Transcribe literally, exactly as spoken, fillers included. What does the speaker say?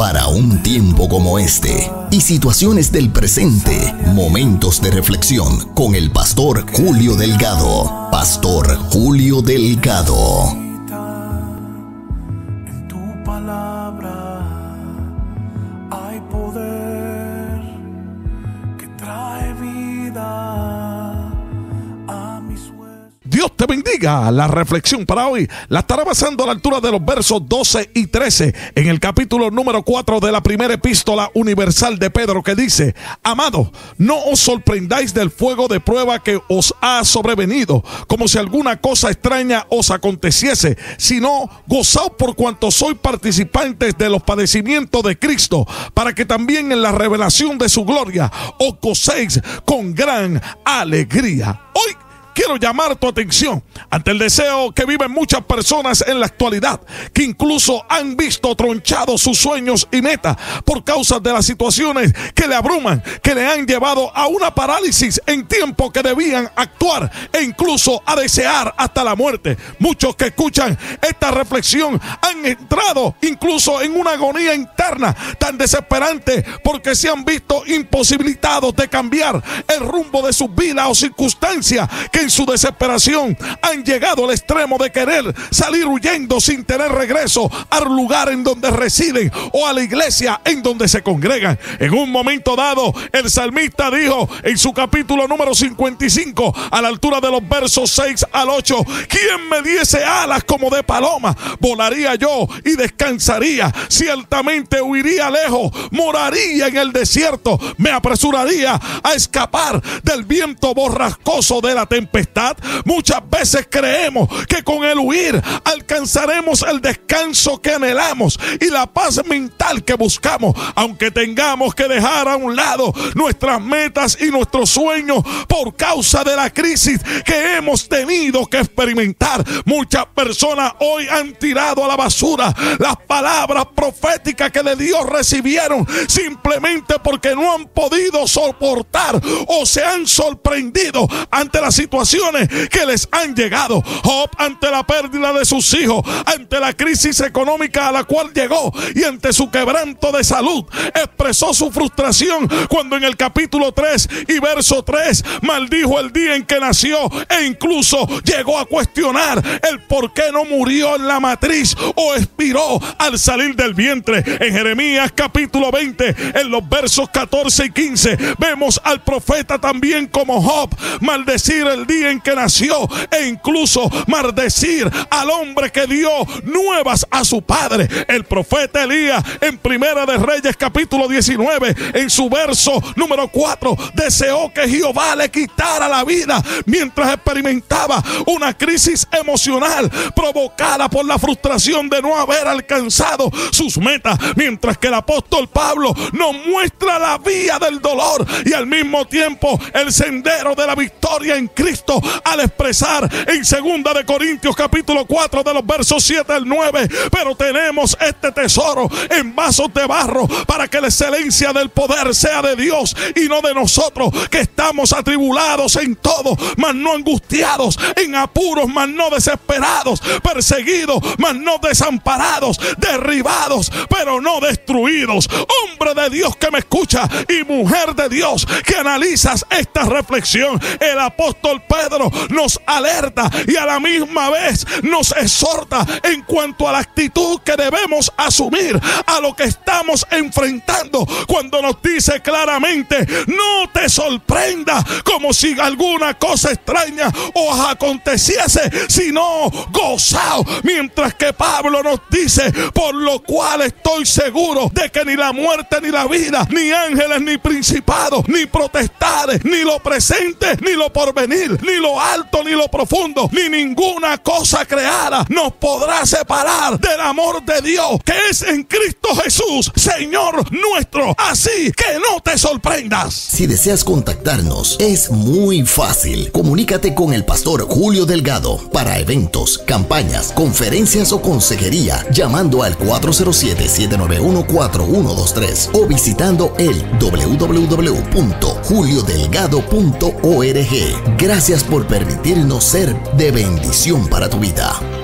para un tiempo como este y situaciones del presente. Momentos de reflexión con el pastor Julio Delgado. Pastor Julio Delgado. En tu palabra hay poder que trae vida a mis huesos. Dios te bendiga. La reflexión para hoy la estará basando a la altura de los versos doce y trece en el capítulo número cuatro de la primera epístola universal de Pedro, que dice: Amados, no os sorprendáis del fuego de prueba que os ha sobrevenido, como si alguna cosa extraña os aconteciese, sino gozaos por cuanto sois participantes de los padecimientos de Cristo, para que también en la revelación de su gloria os gocéis con gran alegría. Hoy quiero llamar tu atención ante el deseo que viven muchas personas en la actualidad, que incluso han visto tronchados sus sueños y metas por causa de las situaciones que le abruman, que le han llevado a una parálisis en tiempo que debían actuar e incluso a desear hasta la muerte. Muchos que escuchan esta reflexión han entrado incluso en una agonía interna tan desesperante porque se han visto imposibilitados de cambiar el rumbo de sus vidas o circunstancias, que en su desesperación han llegado al extremo de querer salir huyendo sin tener regreso al lugar en donde residen o a la iglesia en donde se congregan. En un momento dado, el salmista dijo en su capítulo número cincuenta y cinco, a la altura de los versos seis al ocho: ¿Quién me diese alas como de paloma? Volaría yo y descansaría. Ciertamente huiría lejos, moraría en el desierto, me apresuraría a escapar del viento borrascoso de la tempestad. Muchas veces creemos que con el huir alcanzaremos el descanso que anhelamos y la paz mental que buscamos, aunque tengamos que dejar a un lado nuestras metas y nuestros sueños por causa de la crisis que hemos tenido que experimentar. Muchas personas hoy han tirado a la basura las palabras proféticas que de Dios recibieron, simplemente porque no han podido soportar o se han sorprendido ante la situación que les han llegado. Job, ante la pérdida de sus hijos, ante la crisis económica a la cual llegó y ante su quebranto de salud, expresó su frustración cuando en el capítulo tres y verso tres maldijo el día en que nació e incluso llegó a cuestionar el por qué no murió en la matriz o expiró al salir del vientre. En Jeremías capítulo veinte, en los versos catorce y quince, vemos al profeta también como Job maldecir el día en que nació e incluso maldecir al hombre que dio nuevas a su padre. El profeta Elías en Primera de Reyes capítulo diecinueve, en su verso número cuatro, deseó que Jehová le quitara la vida mientras experimentaba una crisis emocional provocada por la frustración de no haber alcanzado sus metas, mientras que el apóstol Pablo nos muestra la vía del dolor y al mismo tiempo el sendero de la victoria en Cristo, al expresar en Segunda de Corintios capítulo cuatro, de los versos siete al nueve: pero tenemos este tesoro en vasos de barro, para que la excelencia del poder sea de Dios y no de nosotros, que estamos atribulados en todo, mas no angustiados, en apuros, mas no desesperados, perseguidos, mas no desamparados, derribados, pero no destruidos. Hombre de Dios que me escucha y mujer de Dios que analizas esta reflexión, el apóstol Pedro nos alerta y a la misma vez nos exhorta en cuanto a la actitud que debemos asumir a lo que estamos enfrentando, cuando nos dice claramente: no te sorprenda como si alguna cosa extraña os aconteciese, sino gozao. Mientras que Pablo nos dice: por lo cual estoy seguro de que ni la muerte ni la vida, ni ángeles ni principados, ni potestades, ni lo presente ni lo porvenir, ni lo alto ni lo profundo, ni ninguna cosa creada nos podrá separar del amor de Dios que es en Cristo Jesús, Señor nuestro. Así que no te sorprendas. Si deseas contactarnos, es muy fácil. Comunícate con el pastor Julio Delgado para eventos, campañas, conferencias o consejería, llamando al cuatro cero siete, siete nueve uno, cuatro uno dos tres o visitando el doble u doble u doble u punto julio delgado punto org. Gracias por permitirnos ser de bendición para tu vida.